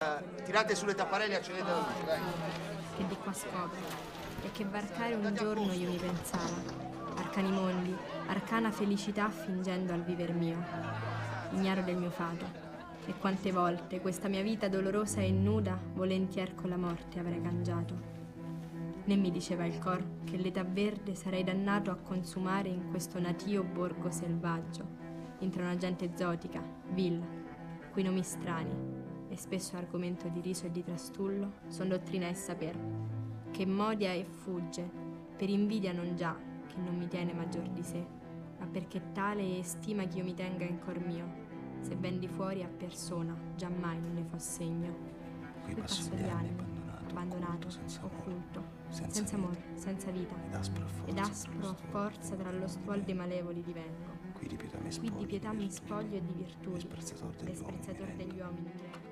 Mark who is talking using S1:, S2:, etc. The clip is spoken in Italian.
S1: Tirate sulle tapparelle e accendete la luce, dai.
S2: Che di qua scopre e che varcare un giorno io mi pensava. Arcani mondi, arcana felicità fingendo al viver mio. Ignaro del mio fato. E quante volte questa mia vita dolorosa e nuda volentier con la morte avrei cangiato. Né mi diceva il cor che l'età verde sarei dannato a consumare in questo natio borgo selvaggio, intra una gente esotica, vil, cui nomi strani, e spesso argomento di riso e di trastullo, son dottrina e saper, che modia e fugge, per invidia non già, che non mi tiene maggior di sé, ma perché tale è stima ch'io mi tenga in cor mio, se ben di fuori a persona giammai non ne fo segno. Qui passo gli anni, abbandonato, occulto, senza amore, senza vita, ed aspro a forza tra lo stuol dei malevoli divengo. Qui di pietà mi spoglio e di virtù, l'esprezzator degli uomini.